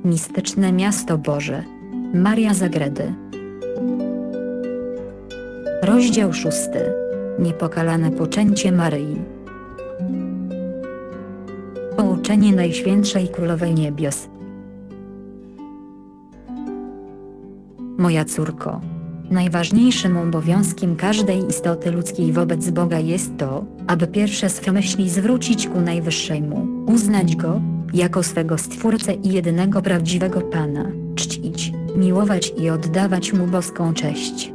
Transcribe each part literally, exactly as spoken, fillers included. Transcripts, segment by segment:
Mistyczne miasto Boże. Maria z Agredy. Rozdział szósty. Niepokalane poczęcie Maryi. Pouczenie Najświętszej Królowej Niebios. Moja córko, najważniejszym obowiązkiem każdej istoty ludzkiej wobec Boga jest to, aby pierwsze swe myśli zwrócić ku Najwyższemu, uznać Go jako swego Stwórcę i jedynego prawdziwego Pana, czcić, miłować i oddawać Mu boską cześć.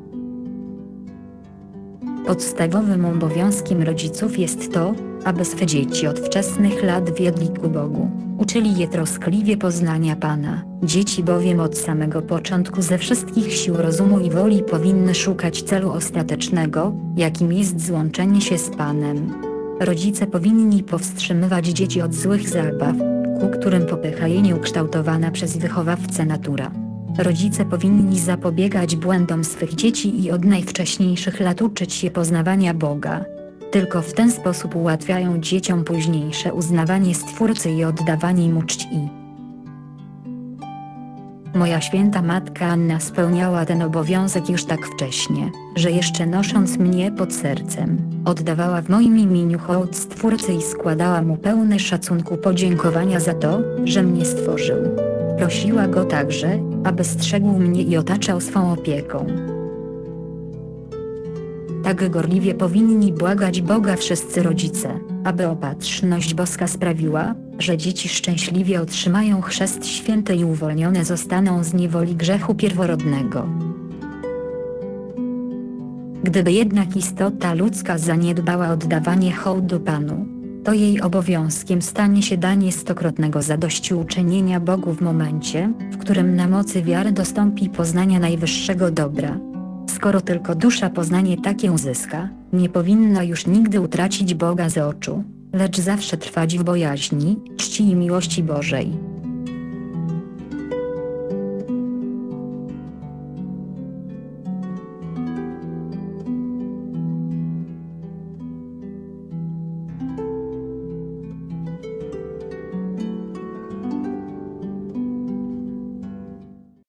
Podstawowym obowiązkiem rodziców jest to, aby swe dzieci od wczesnych lat wiedli ku Bogu, uczyli je troskliwie poznania Pana. Dzieci bowiem od samego początku ze wszystkich sił rozumu i woli powinny szukać celu ostatecznego, jakim jest złączenie się z Panem. Rodzice powinni powstrzymywać dzieci od złych zabaw, ku którym popycha je nieukształtowana przez wychowawcę natura. Rodzice powinni zapobiegać błędom swych dzieci i od najwcześniejszych lat uczyć je poznawania Boga. Tylko w ten sposób ułatwiają dzieciom późniejsze uznawanie Stwórcy i oddawanie Mu czci. Moja święta matka Anna spełniała ten obowiązek już tak wcześnie, że jeszcze nosząc mnie pod sercem, oddawała w moim imieniu hołd Stwórcy i składała Mu pełne szacunku podziękowania za to, że mnie stworzył. Prosiła Go także, aby strzegł mnie i otaczał swą opieką. Tak gorliwie powinni błagać Boga wszyscy rodzice, aby opatrzność boska sprawiła, że dzieci szczęśliwie otrzymają chrzest święty i uwolnione zostaną z niewoli grzechu pierworodnego. Gdyby jednak istota ludzka zaniedbała oddawanie hołdu Panu, to jej obowiązkiem stanie się danie stokrotnego zadośćuczynienia Bogu w momencie, w którym na mocy wiary dostąpi poznania najwyższego dobra. Skoro tylko dusza poznanie takie uzyska, nie powinna już nigdy utracić Boga z oczu, lecz zawsze trwać w bojaźni, czci i miłości Bożej.